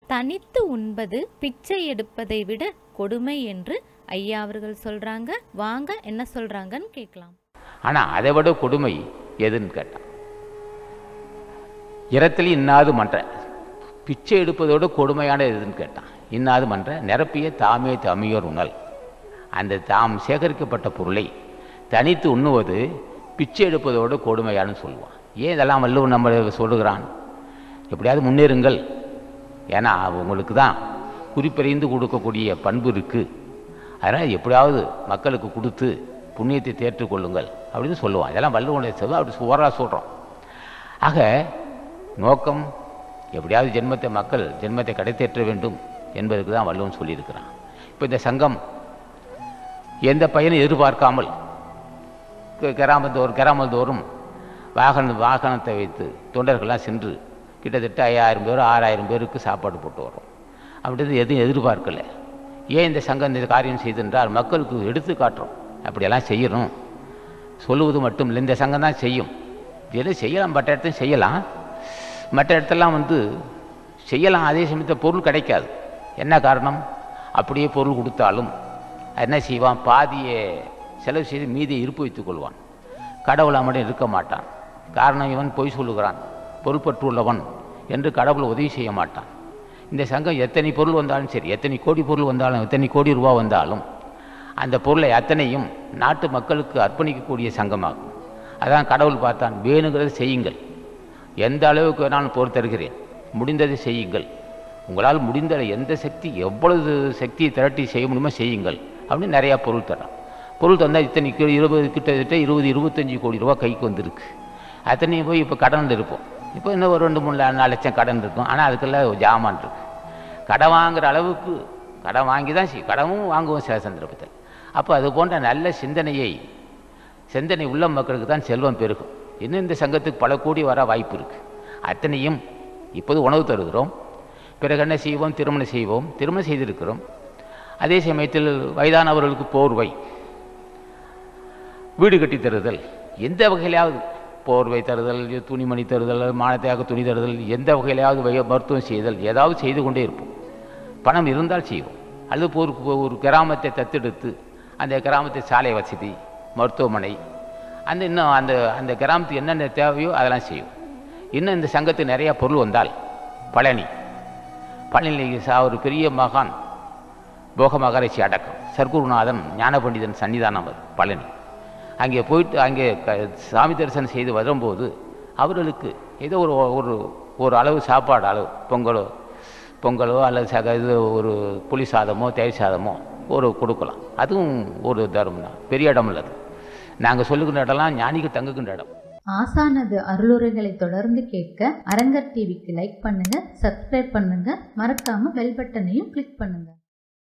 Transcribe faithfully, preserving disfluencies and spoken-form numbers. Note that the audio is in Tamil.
தனித்து உண்பது பிச்சை எடுப்பதை விட கொடுமை என்று ஐயா அவர்கள் சொல்றாங்க. வாங்க என்ன சொல்றாங்கன்னு கேட்கலாம். ஆனா அதை விட கொடுமை எதுன்னு கேட்டான். இரத்திலே இன்னாது மன்ற, பிச்சை எடுப்பதோடு கொடுமையான எதுன்னு கேட்டான். இன்னாது மன்ற நிரப்பிய தாமே தமியோர் உணல். அந்த தாம் சேகரிக்கப்பட்ட பொருளை தனித்து உண்ணுவது பிச்சை எடுப்பதோடு கொடுமையானு சொல்லுவான். ஏன் இதெல்லாம் வள்ளுவன் நம்ம சொல்லுகிறான்? எப்படியாவது முன்னேறுங்கள், ஏன்னா உங்களுக்கு தான் குறிப்பறிந்து கொடுக்கக்கூடிய பண்பு இருக்குது, அதனால் எப்படியாவது மக்களுக்கு கொடுத்து புண்ணியத்தை தேற்றுக்கொள்ளுங்கள் அப்படின்னு சொல்லுவான். இதெல்லாம் வள்ளுவனுடைய செல்வம், அப்படி ஓரா சொல்கிறோம். ஆக நோக்கம் எப்படியாவது ஜென்மத்தை மக்கள் ஜென்மத்தை கடைத்தேற்ற வேண்டும் என்பதற்கு தான் வள்ளுவன் சொல்லியிருக்கிறான். இப்போ இந்த சங்கம் எந்த பயனும் எதிர்பார்க்காமல் கிராமத்தோறும் கிராமம் தோறும் வாகன வாகனத்தை வைத்து தொண்டர்கள்லாம் சென்று கிட்டத்தட்ட ஐயாயிரம் பேர் ஆறாயிரம் பேருக்கு சாப்பாடு போட்டு வரும். அப்படின்றது எதுவும் எதிர்பார்க்கலை. ஏன் இந்த சங்கம் இந்த காரியம் செய்தென்றால் மக்களுக்கு எடுத்து காட்டுறோம், அப்படியெல்லாம் செய்யணும் சொல்லுவது மட்டும் இல்லை, இந்த சங்கம் தான் செய்யும். எதுவும் செய்யலாம், மற்ற இடத்தையும் செய்யலாம், மற்ற இடத்தெல்லாம் வந்து செய்யலாம். அதே சமயத்தில் பொருள் கிடைக்காது. என்ன காரணம்? அப்படியே பொருள் கொடுத்தாலும் என்ன செய்வான்? பாதியை செலவு செய்து மீதியை இருப்பு வைத்துக் கொள்வான். கடவுள் அவனுடன் இருக்க மாட்டான். காரணம், இவன் பொய் சொல்லுகிறான், பொருள்பற்று உள்ளவன் என்று கடவுள் உதவி செய்ய மாட்டான். இந்த சங்கம் எத்தனை பொருள் வந்தாலும் சரி, எத்தனை கோடி பொருள் வந்தாலும், எத்தனை கோடி ரூபா வந்தாலும் அந்த பொருளை அத்தனையும் நாட்டு மக்களுக்கு அர்ப்பணிக்கக்கூடிய சங்கமாகும். அதான் கடவுள் பார்த்தான், வேணுங்கிறத செய்யுங்கள், எந்த அளவுக்கு வேணாலும் பொருள் தருகிறேன், முடிந்ததை செய்யுங்கள், உங்களால் முடிந்த எந்த சக்தி எவ்வளவு சக்தியை திரட்டி செய்ய முடியுமோ செய்யுங்கள் அப்படின்னு நிறையா பொருள் தரான். பொருள் தந்தால் இத்தனை இருபது கிட்டத்தட்ட இருபது இருபத்தஞ்சி கோடி ரூபா கைக்கு வந்திருக்கு. அத்தனையும் போய் இப்போ கடன் இருப்போம். இப்போ இன்னும் ஒரு ரெண்டு மூணு நாலு லட்சம் கடன் இருக்கும். ஆனால் அதுக்கெல்லாம் ஜாமான் இருக்கு. கடன் வாங்குகிற அளவுக்கு கடன் வாங்கி தான் செய்யும், கடமும் வாங்குவோம் சில சந்தர்ப்பத்தில். அப்போ அது போன்ற நல்ல சிந்தனையை சிந்தனை உள்ள மக்களுக்கு தான் செல்வம் பெருகும். இன்னும் இந்த சங்கத்துக்கு பல கோடி வர வாய்ப்பு இருக்குது. அத்தனையும் இப்போது உணவு தருகிறோம், பிறகு என்ன செய்வோம்? திருமணம் செய்வோம், திருமணம் செய்திருக்கிறோம். அதே சமயத்தில் வயதானவர்களுக்கு போர்வை, வீடு கட்டி தருதல், எந்த வகையிலாவது போர்வை தருதல், துணிமணி தருதல், மானத்தையாக துணி தருதல், எந்த வகையிலாவது மருத்துவம் செய்தல், ஏதாவது செய்து கொண்டே இருப்போம். பணம் இருந்தால் செய்வோம். அல்லது ஒரு ஒரு கிராமத்தை தத்தெடுத்து அந்த கிராமத்தை சாலை வசதி, மருத்துவமனை, அந்த இன்னும் அந்த அந்த கிராமத்துக்கு என்னென்ன தேவையோ அதெல்லாம் செய்வோம். இன்னும் இந்த சங்கத்துக்கு நிறையா பொருள் வந்தால் பழனி பழனியில் சா ஒரு பெரிய மகான் போக மகரிஷி அடக்கம், சர்க்குருநாதன் ஞான பண்டிதன் சன்னிதானம் அது பழனி. அங்கே போயிட்டு அங்கே க சாமி தரிசனம் செய்து வரும்போது அவர்களுக்கு ஏதோ ஒரு ஒரு ஒரு அளவு சாப்பாடு, அளவு பொங்கலோ பொங்கலோ அல்லது சக இது ஒரு புளி சாதமோ தயிர் சாதமோ ஒரு கொடுக்கலாம். அதுவும் ஒரு தர்மம் தான், பெரிய இடம் உள்ளது. நாங்கள் சொல்லுகின்ற இடம்லாம் ஞானிக்கு தங்குகின்ற இடம். ஆசானது அருளுரைகளை தொடர்ந்து கேட்க அரங்கர் டிவிக்கு லைக் பண்ணுங்க, சப்ஸ்கிரைப் பண்ணுங்க, மறக்காம பெல் பட்டனையும் கிளிக் பண்ணுங்க.